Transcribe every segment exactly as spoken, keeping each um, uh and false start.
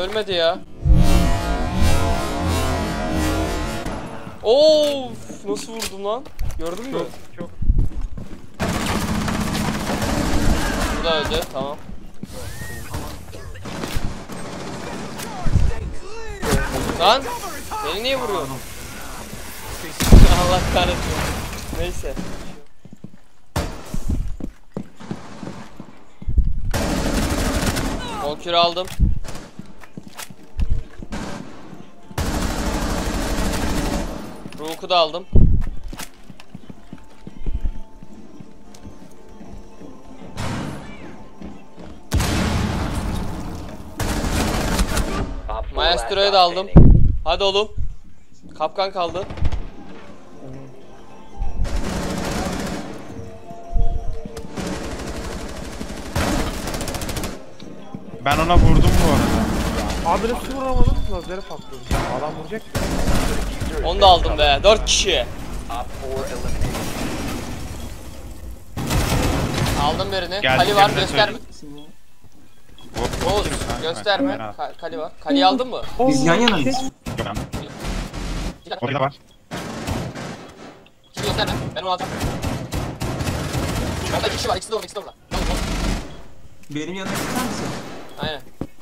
ölmedi ya. Of, nasıl vurdum lan? Gördün mü? Çok çok. Bu da öldü, tamam. Lan, beni niye vuruyorsun? Allah kahretsin. Neyse. Valkyrie aldım. Rook'u da aldım. Maestro'yu da aldım. Hadi oğlum. Kapkan kaldı. Ben ona vurdum bu arada. Adresi vuramadım, lazeri patladı. Adam vuracak ya. Onu da aldım be. Dört kişi. Aldım birini. Geldi, Kali var, birine gösterme. Hop, Oğuz, gösterme. Ka Kali var. Kali'yi aldın mı? Biz yan yanayız. Orada var. Şimdi gösterme. Ben onu alacağım. Orada iki kişi var. İkisi de orada, ikisi de orada. Benim yanına çıkar mısın? Aynen.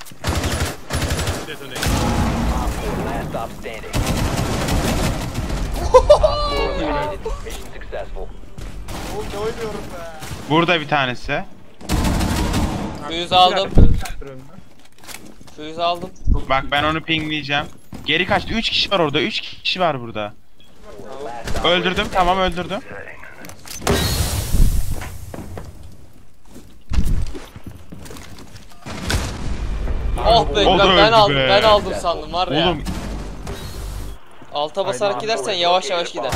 Burada bir tanesi. Fuse aldım. Fuse aldım. Bak ben onu pingleyeceğim. Geri kaçtı. üç kişi var orada. üç kişi var burada. Öldürdüm. Tamam öldürdüm. Oh be, O da ben, ben öldü aldım. be. Ben aldım sandım var ya. Oğlum Alta basarak gidersen yavaş yavaş gider.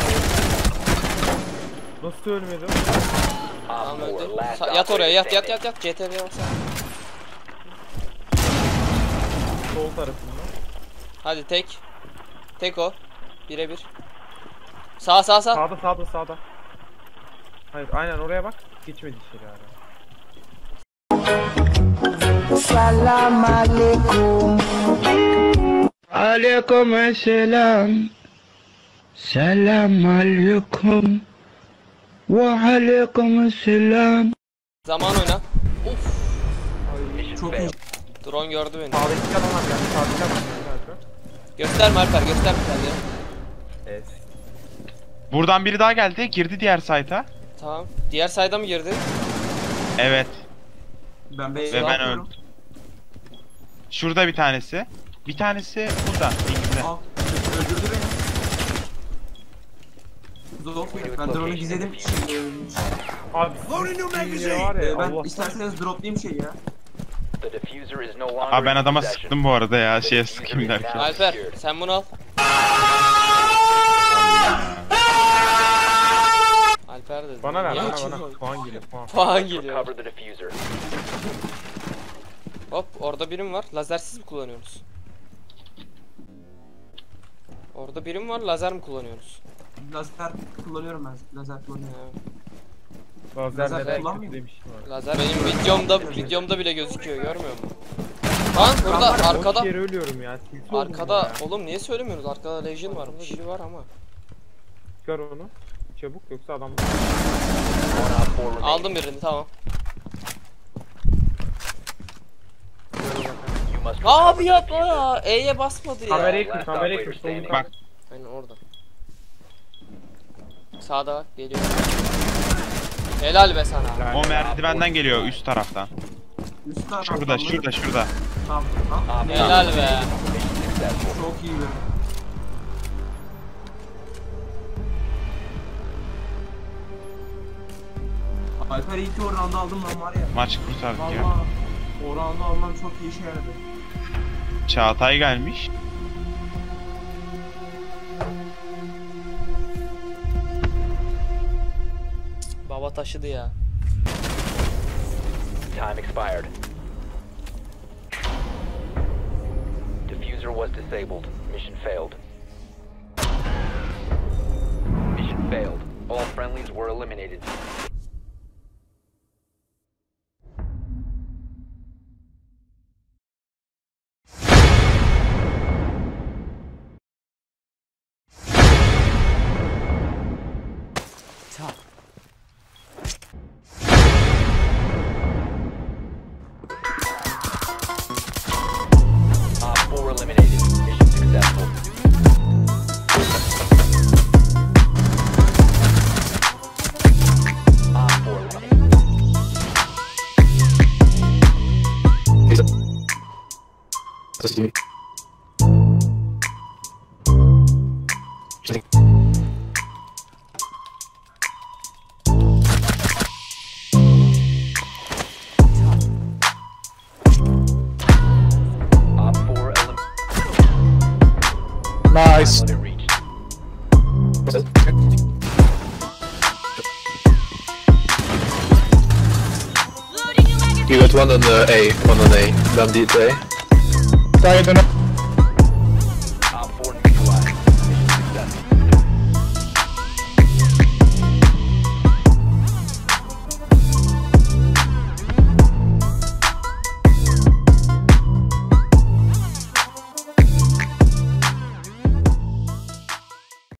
Nasıl ölmedi? Tamam öldü. Sa yat oraya, yat yat yat yat. C T R'ye baksana. Sol tarafında. Hadi tek. Tek o. Birebir. Sağ sağ sağ. Sağda sağda sağda. Hayır aynen oraya bak. Geçmedi içeri hala. Salam alaikum. Alaikum selam. Selam alaikum. Ve alaikum selam. Zaman oyna. Uf. Çok iyi. Drone gördü beni. Sağdaki adamlar geldi. Sağdaki adamlar geldi. Gösterme Alper, gösterme kendini. Evet. buradan biri daha geldi. Girdi diğer site'a. Tamam. Diğer sayda mı girdi? Evet. Ben B'ye Ve ben bakıyorum. öldüm. Şurada bir tanesi. Bir tanesi burada. İkisi. Al. Öldürdü beni. Zor. Ben drone'u gizledim. Şey, ölmüş. Abi ne var ya Ee, ben Allah. isterseniz droplayayım şeyi ya. Aa ben adama sıktım bu arada ya. Şeye sıkayım derken. Alper, sen bunu al. Alper dedi. Bana ver Niye bana açıyorsun? bana. Puan geliyor puan. Puan geliyor. Hop, orada birim var. Lazersiz mi kullanıyorsunuz? Orada birim var. Lazer mi kullanıyorsunuz? Lazer kullanıyorum ben. Lazer kullanıyorum. Ha, Lazer Lazer neden kullanmıyor. kötü demiş var. lazer benim videomda videomda bile gözüküyor. Görmüyor musun? Lan burada arkada. Boş yere ölüyorum ya. Tilki oldum Arkada ya. oğlum niye söylemiyorsunuz? Arkada Legion varmış. Biri var ama. Çıkar onu. Çabuk yoksa adam. Aldım birini, tamam. Abi yapma ya. E'ye basmadı ya. Kamerayı kır, kamerayı kır. Solunu Bak. kır. Aynen orada. Sağda bak geliyor. Helal be sana. O merdivenden geliyor üst taraftan. Üst taraftan Şurada mı? şurada şurada. Tamam. Al. Helal be. Çok iyi bir. Alper iyi ki o round'u aldım lan var ya. Maç kurtardık ya. Valla o round'u almam çok iyi işe yaradı. Çağatay gelmiş. Baba taşıdı ya. Time expired. Diffuser was disabled. Mission failed. Mission failed. All friendlies were eliminated. Nice. Limit reached. You got one on uh, A, one on A. Bandit A. Side on